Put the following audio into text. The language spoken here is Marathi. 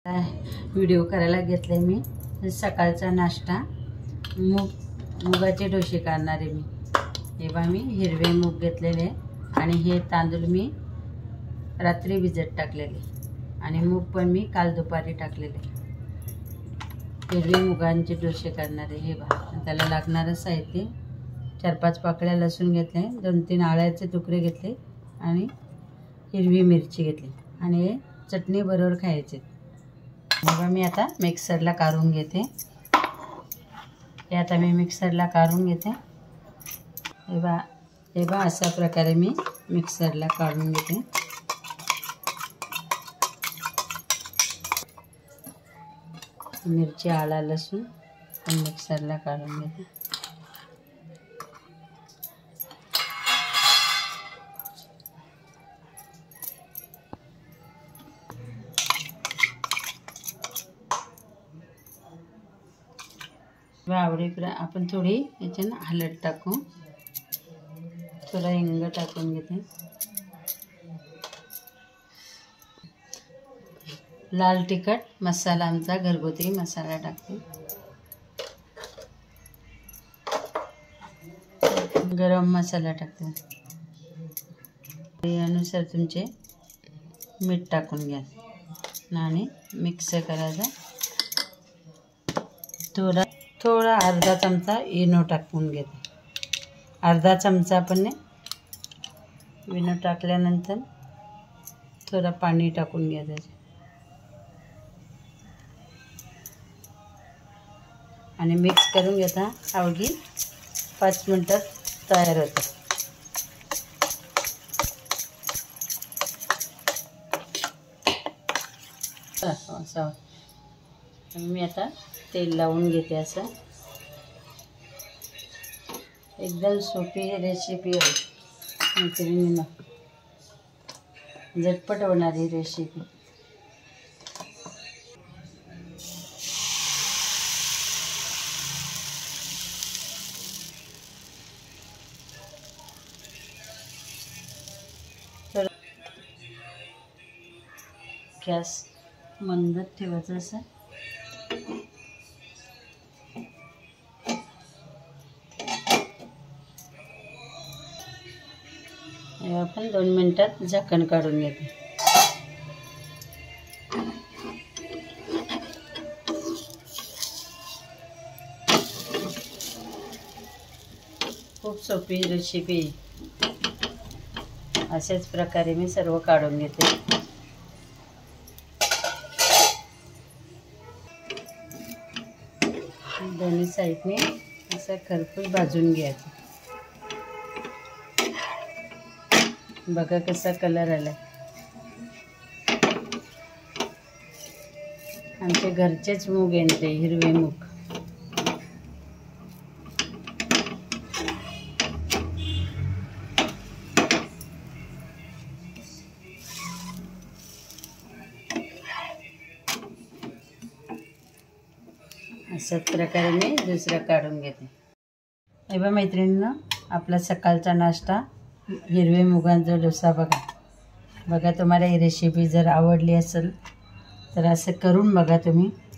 व्हिडिओ करायला घेतले मी सकाळचा नाश्ता मुगाचे डोसे करणारे मी। हे बघा मी हिरवे मूग घेतलेले आणि हे तांदूळ मी रात्री भिजत टाकलेले आणि मूग पण मी काल दुपारी टाकलेले। हिरवे मुगांचे डोसे करणारे। हे बघा त्याला लागणारे साहित्य 4-5 पाकळ्या लसूण घेतले, 2-3 आळ्याचे तुकडे घेतले आणि हिरवी मिरची घेतली आणि हे चटणी बरोबर खायचे। बघा मी आता मिक्सरला काढून घेते। हे आता मी मिक्सरला काढून घेते। हे बघा अशा प्रकारे मी मिक्सरला काढून घेते। मिरची आला लसूण मिक्सरला काढून घेते। आवडीकडे आपण थोडी याच्यानं हळद टाकू, थोडा हिंग टाकून घेते, लाल तिखट मसाला आमचा घरगुती मसाला टाकते, गरम मसाला टाकते, यानुसार तुमचे मीठ टाकून घ्या आणि मिक्स करायचं। थोडा अर्धा चमचा इनो टाकून घेते, अर्धा चमचा पण इनो टाकल्यानंतर थोडा पाणी टाकून घ्यायचं आणि मिक्स करून घेता। अवघी 5 मिनिटात तयार होतं। असं मी आता तेल लावून घेते। असं एकदम सोपी रेसिपी आहे मैत्रिणींना, झटपट होणारी रेसिपी। तर गॅस मंद ठेवायचा असं। आपण 2 मिनिटात झाकण काढून घेते। खूप सोपी रेसिपी, अशाच प्रकारे मी सर्व काढून घेते। दोन्ही साईडने असं खरपूस भाजून घ्यायचं। बघा कसा कलर आला, आमचे घरचेच मूग आहे, हिरवे मूग। अशाच प्रकारे मी दुसरं काढून घेते। हे बघा मैत्रिणींनो, आपला सकाळचा नाश्ता हिरवे मुगांचा डोसा बघा तुम्हाला ही रेसिपी जर आवडली असेल तर असं करून बघा तुम्ही।